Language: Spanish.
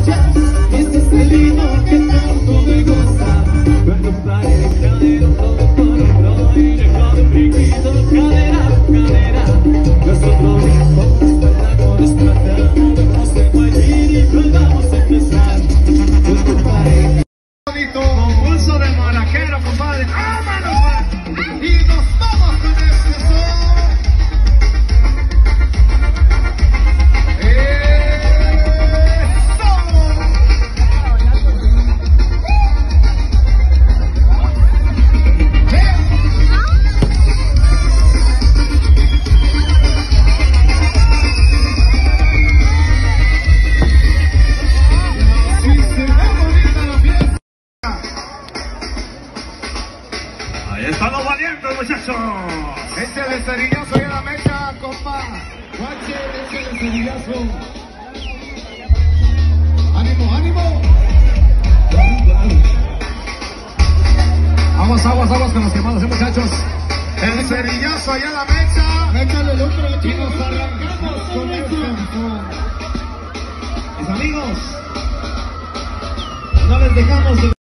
jazz. Este es el ritmo que tanto me gusta. Cuando pareja de un todo por otro y dejo de un brinquito, cadera a cadera. Nosotros vamos bailando, despertamos de bailar y volvamos a empezar. Nuestra pareja. Concurso de maraquero, compadre. ¡Vámonos! Y nos vamos con este son. Ahí están los valientes, muchachos. Échale cerillazo y a la mecha, compa. Guache, échale cerillazo. ¡Ánimo, ánimo! Aguas con los quemados, muchachos. El cerillazo allá a la mecha. Métale el otro y nos arrancamos con el campo. Mis amigos, no les dejamos de